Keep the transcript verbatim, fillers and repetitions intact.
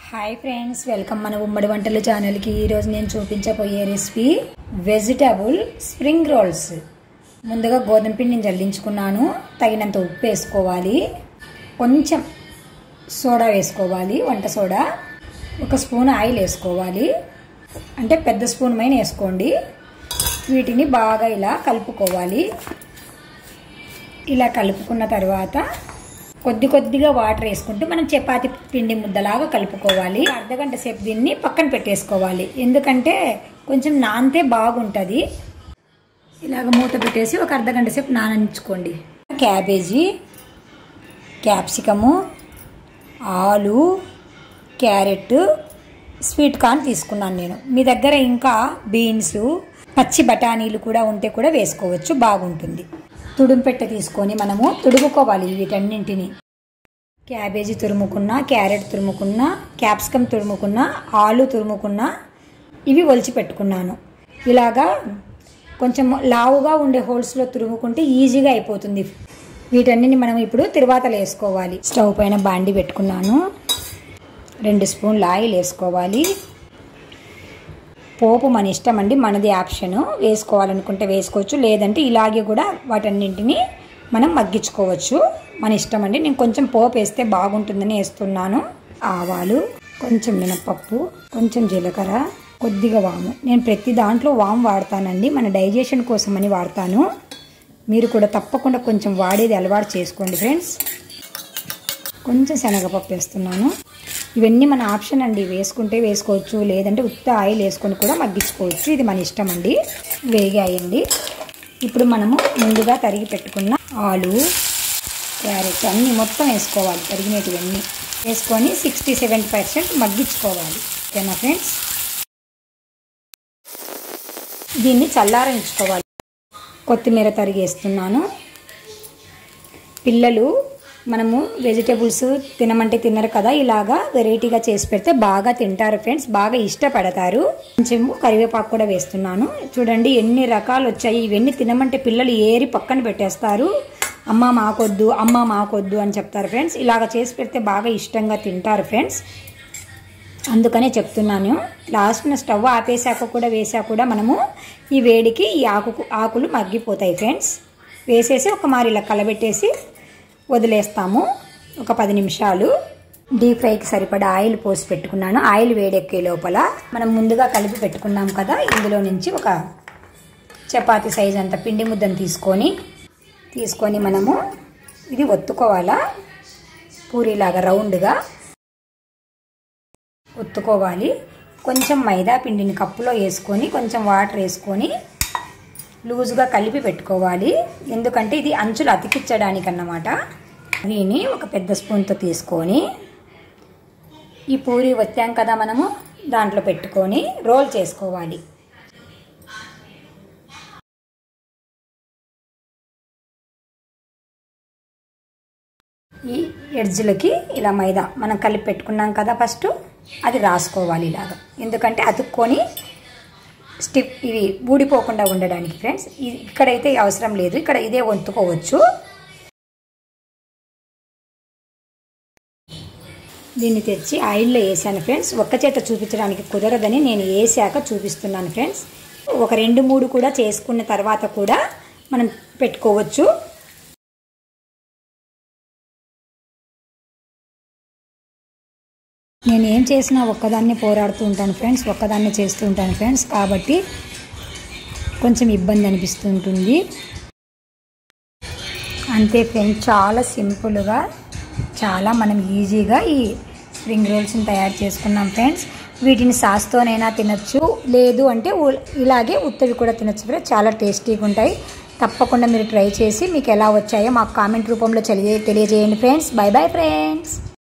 Hi friends, welcome మన ఉమ్మడి వంటల ఛానల్కి. ఈరోజు నేను చూపించబోయే రెసిపీ వెజిటబుల్ స్ప్రింగ్ రోల్స్. ముందుగా గోధుమ పిండిని జల్లించుకున్నాను. తగినంత ఉప్పు వేసుకోవాలి, కొంచెం సోడా వేసుకోవాలి, వంట సోడా, ఒక స్పూన్ ఆయిల్ వేసుకోవాలి, అంటే పెద్ద స్పూన్ మైన వేసుకోండి. వీటిని బాగా ఇలా కలుపుకోవాలి. ఇలా కలుపుకున్న తర్వాత కొద్ది కొద్దిగా వాటర్ వేసుకుంటూ మనం చపాతి పిండి ముద్దలాగా కలుపుకోవాలి. అర్ధగంట సేపు దీన్ని పక్కన పెట్టేసుకోవాలి, ఎందుకంటే కొంచెం నానితే బాగుంటుంది. ఇలాగ మూత పెట్టేసి ఒక అర్ధగంట సేపు నాననించుకోండి. క్యాబేజీ, క్యాప్సికము, ఆలు, క్యారెట్, స్వీట్ కార్న్ తీసుకున్నాను నేను. మీ దగ్గర ఇంకా బీన్స్, పచ్చి బఠానీలు కూడా ఉంటే కూడా వేసుకోవచ్చు, బాగుంటుంది. తుడుము పెట్టె తీసుకొని మనము తుడుముకోవాలి వీటన్నింటిని. క్యాబేజీ తురుముకున్నా, క్యారెట్ తురుముకున్నా, క్యాప్సికమ్ తురుముకున్నా, ఆలు తురుముకున్నా, ఇవి ఒలిచి పెట్టుకున్నాను. ఇలాగా కొంచెం లావుగా ఉండే హోల్స్లో తురుముకుంటే ఈజీగా అయిపోతుంది. వీటన్నిటిని మనం ఇప్పుడు తిరువాతలు వేసుకోవాలి. స్టవ్ పైన బాండి పెట్టుకున్నాను. రెండు స్పూన్ల ఆయిల్ వేసుకోవాలి. పోపు మన ఇష్టం అండి, మనది ఆప్షన్. వేసుకోవాలనుకుంటే వేసుకోవచ్చు, లేదంటే ఇలాగే కూడా వాటన్నింటినీ మనం మగ్గించుకోవచ్చు, మన ఇష్టం అండి. నేను కొంచెం పోపు వేస్తే బాగుంటుందని వేస్తున్నాను. ఆవాలు, కొంచెం మినపప్పు, కొంచెం జీలకర్ర, కొద్దిగా వాము. నేను ప్రతి దాంట్లో వాము వాడతానండి, మన డైజెషన్ కోసం అని వాడతాను. మీరు కూడా తప్పకుండా కొంచెం వాడేది అలవాటు చేసుకోండి ఫ్రెండ్స్. కొంచెం శనగపప్పు వేస్తున్నాను. ఇవన్నీ మన ఆప్షన్ అండి, వేసుకుంటే వేసుకోవచ్చు, లేదంటే ఉత్త ఆయిల్ వేసుకొని కూడా మగ్గించుకోవచ్చు. ఇది మన ఇష్టం అండి. వేగాయండి. ఇప్పుడు మనము ముందుగా తరిగి పెట్టుకున్న ఆలు, క్యారెట్ అన్నీ మొత్తం వేసుకోవాలి. తరిగినటువన్నీ వేసుకొని సిక్స్టీ సెవెంటీ పర్సెంట్ మగ్గించుకోవాలి. ఓకేనా ఫ్రెండ్స్? దీన్ని చల్లారించుకోవాలి. కొత్తిమీర తరిగేస్తున్నాను. పిల్లలు మనము వెజిటేబుల్స్ తినమంటే తినరు కదా, ఇలాగా వెరైటీగా చేసి పెడితే బాగా తింటారు ఫ్రెండ్స్, బాగా ఇష్టపడతారు. కొంచెం కరివేపాకు కూడా వేస్తున్నాను. చూడండి ఎన్ని రకాలు వచ్చాయి. ఇవన్నీ తినమంటే పిల్లలు ఏరి పక్కన పెట్టేస్తారు. అమ్మ మాకొద్దు, అమ్మ మాకొద్దు అని చెప్తారు ఫ్రెండ్స్. ఇలాగ చేసి పెడితే బాగా ఇష్టంగా తింటారు ఫ్రెండ్స్, అందుకనే చెప్తున్నాను. లాస్ట్న స్టవ్ ఆపేసాక కూడా వేసాక కూడా మనము ఈ వేడికి ఈ ఆకు ఆకులు మగ్గిపోతాయి ఫ్రెండ్స్. వేసేసి ఒక మారి ఇలా కలబెట్టేసి వదిలేస్తాము ఒక పది నిమిషాలు. డీప్ ఫ్రైకి సరిపడా ఆయిల్ పోసి పెట్టుకున్నాను. ఆయిల్ వేడెక్కే లోపల మనం ముందుగా కలిపి పెట్టుకున్నాం కదా, ఇందులో నుంచి ఒక చపాతీ సైజ్ అంత పిండి ముద్దను తీసుకొని తీసుకొని మనము ఇది ఒత్తుకోవాలా. పూరీలాగా రౌండ్గా ఒత్తుకోవాలి. కొంచెం మైదా పిండిని కప్పులో వేసుకొని కొంచెం వాటర్ వేసుకొని లూజుగా కలిపి పెట్టుకోవాలి, ఎందుకంటే ఇది అంచులు అతికించడానికి అన్నమాట. దీన్ని ఒక పెద్ద స్పూన్తో తీసుకొని ఈ పూరి వచ్చాం కదా మనము, దాంట్లో పెట్టుకొని రోల్ చేసుకోవాలి. ఈ ఎడ్జ్లకి ఇలా మైదా మనం కలిపి పెట్టుకున్నాం కదా ఫస్ట్, అది రాసుకోవాలి ఇలాగా, ఎందుకంటే అతుక్కొని స్టిప్ ఇవి ఊడిపోకుండా ఉండడానికి ఫ్రెండ్స్. ఇక్కడైతే అవసరం లేదు, ఇక్కడ ఇదే వంతుకోవచ్చు. దీన్ని తెచ్చి ఆయిల్లో వేసాను ఫ్రెండ్స్. ఒక్క చేత చూపించడానికి కుదరదని నేను వేసాక చూపిస్తున్నాను ఫ్రెండ్స్. ఒక రెండు మూడు కూడా చేసుకున్న తర్వాత కూడా మనం పెట్టుకోవచ్చు. నేను ఏం చేసినా ఒక్కదాన్ని పోరాడుతూ ఉంటాను ఫ్రెండ్స్, ఒక్కదాన్ని చేస్తూ ఉంటాను ఫ్రెండ్స్, కాబట్టి కొంచెం ఇబ్బంది అనిపిస్తూ ఉంటుంది. అంతే ఫ్రెండ్స్, చాలా సింపుల్గా, చాలా మనం ఈజీగా ఈ స్ప్రింగ్ రోల్స్ని తయారు చేసుకున్నాం ఫ్రెండ్స్. వీటిని సాస్తోనైనా తినచ్చు, లేదు అంటే ఇలాగే ఉత్తవి కూడా తినచ్చు ఫ్రెండ్స్. చాలా టేస్టీగా ఉంటాయి. తప్పకుండా మీరు ట్రై చేసి మీకు ఎలా వచ్చాయో మాకు కామెంట్ రూపంలో తెలియ తెలియజేయండి ఫ్రెండ్స్. By bye friends.